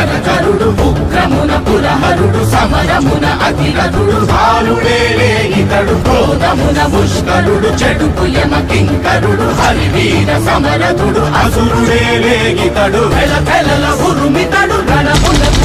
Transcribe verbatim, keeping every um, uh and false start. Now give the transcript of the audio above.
శరకరుడు ఉగ్రమున పురహరుడు సమరమున అతిరథుడు బాలుడే ఇతడు క్రోధమున పుష్కరుడు చెడుకు యమ కింకరుడు హరివీర సమరథుడు అసురుడే ఇతడు వెల వెలల ఉరుమితడు గణముల